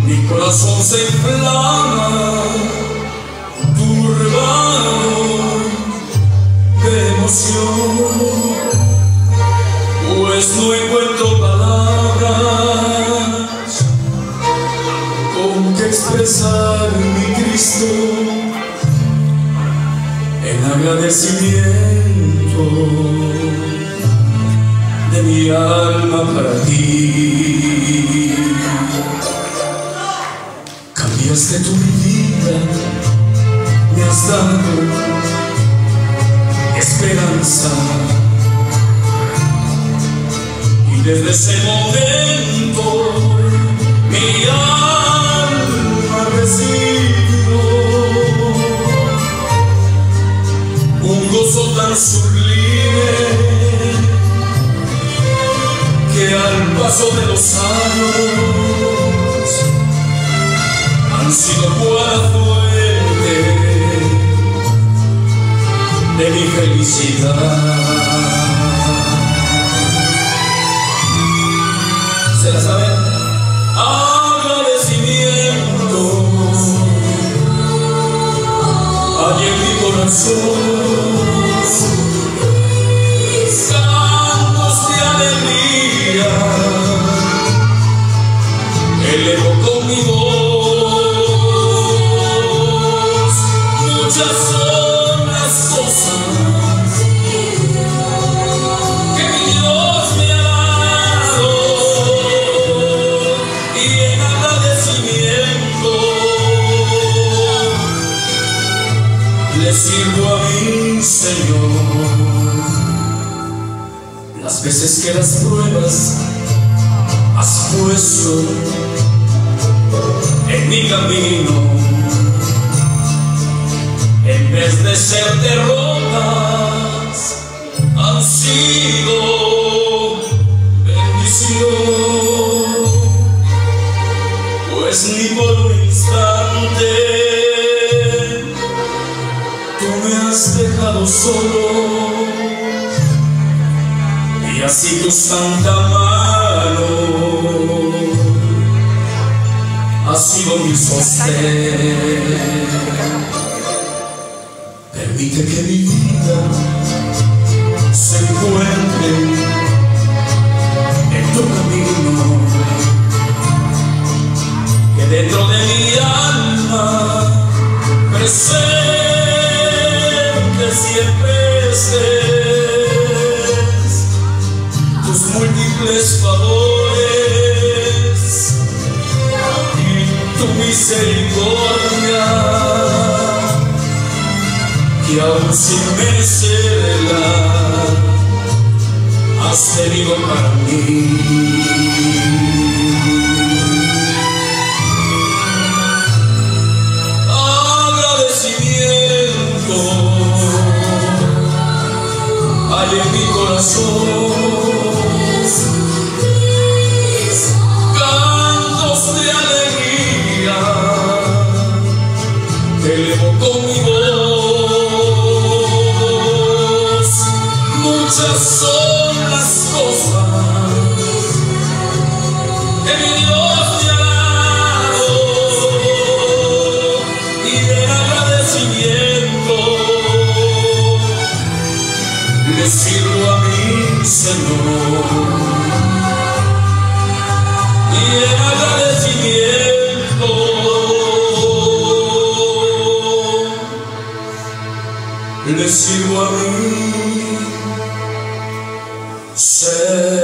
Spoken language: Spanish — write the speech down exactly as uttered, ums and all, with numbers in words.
Mi corazón se inflama, turbado de emoción, pues no encuentro palabras con que expresar mi Cristo en agradecimiento de mi alma para ti. Cambiaste tu vida, me has dado esperanza, y desde ese momento mi alma recibió un gozo tan sublime que al paso de los años han sido buena fuente de mi felicidad. ¿Se la saben? Agradecimiento hay en mi corazón, cantos de alegría elevo con mi voz. Muchas son las cosas que mi Dios me ha dado, y en agradecimiento le sirvo a mi Señor. Las veces que las pruebas has puesto en mi camino, en vez de ser derrotas, han sido bendición, pues ni por un instante tú me has dejado solo, y así tu santa mano ha sido mi sostén. Permite que mi vida se encuentre en tu camino, que dentro de mi alma presente siempre estés tus múltiples favores y tu misericordia, que aún sin merecerla has tenido para mí. Agradecimiento hay en mi corazón, cantos de alegría que elevo con mi voz. Muchas son las cosas que mi Dios me ha dado, y en agradecimiento le sirvo a mi Señor, y en agradecimiento le sirvo a mi Señor.